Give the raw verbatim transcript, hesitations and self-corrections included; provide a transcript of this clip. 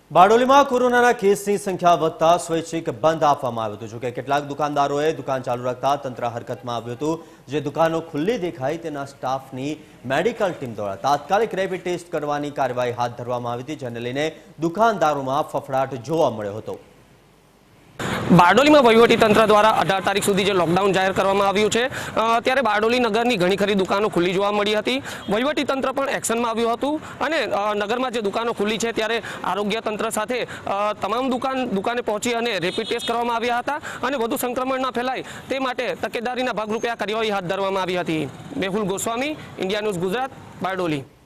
બારડોલીમાં કોરોનાના કેસની સંખ્યા વધતા સ્વૈચ્છિક બંધ આપવામાં આવ્યું હતું। જોકે કેટલાક દુકાનદારોએ દુકાન ચાલુ રાખતા તંત્ર હરકતમાં આવ્યું હતું। જે દુકાનો ખુલ્લી દેખાઈ તેના સ્ટાફની મેડિકલ ટીમ દ્વારા તાત્કાલિક રેપિડ ટેસ્ટ કરવાની કાર્યવાહી હાથ ધરવામાં આવી હતી, જેને લઈને દુકાનદારોમાં ફફડાટ જોવા મળ્યો હતો। बारडोली में वहीवटी तंत्र द्वारा अठार तारीख सुधी जो लॉकडाउन जाहिर करवामां आव्युं छे त्यारे बारडोली नगर की घणी खरी दुकानों खुली जोवा मळी हती। वहीवटी तंत्र पण एक्शन में आव्युं हतुं अने नगर में जे दुकानों खुली है त्यारे आरोग्य तंत्र साथे तमाम दुकान दुकाने पहोंची अने रेपिड टेस्ट करवामां आव्या हता अने वधु संक्रमण न फैलाय ते माटे तकेदारीना भागरूपे आ कार्यवाही हाथ धरवामां आवी हती। Mehul Goswami, India news Gujarat, Bardoli.